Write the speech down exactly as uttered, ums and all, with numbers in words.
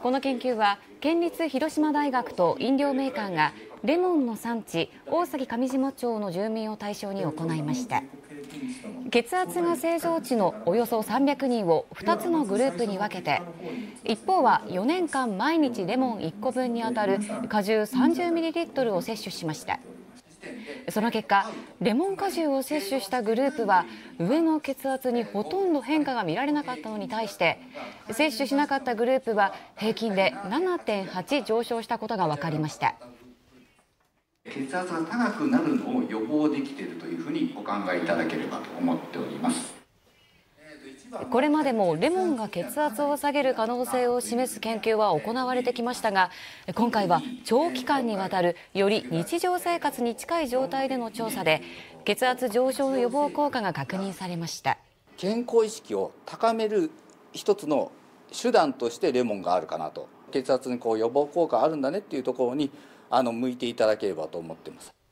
この研究は県立広島大学と飲料メーカーがレモンの産地大崎上島町の住民を対象に行いました。血圧が正常値のおよそさんびゃくにんをふたつのグループに分けて、一方はよねんかん毎日レモンいっこぶんにあたる果汁 さんじゅうミリリットル を摂取しました。その結果、レモン果汁を摂取したグループは上の血圧にほとんど変化が見られなかったのに対して、摂取しなかったグループは平均で ななてんはち 上昇したことが分かりました。 血圧が高くなるのを予防できているというふうにお考えいただければと思っております。 これまでもレモンが血圧を下げる可能性を示す研究は行われてきましたが、今回は長期間にわたるより日常生活に近い状態での調査で血圧上昇の予防効果が確認されました。 健康意識を高める一つの手段としてレモンがあるかなと、血圧にこう予防効果あるんだねっていうところにあの向いていただければと思っています。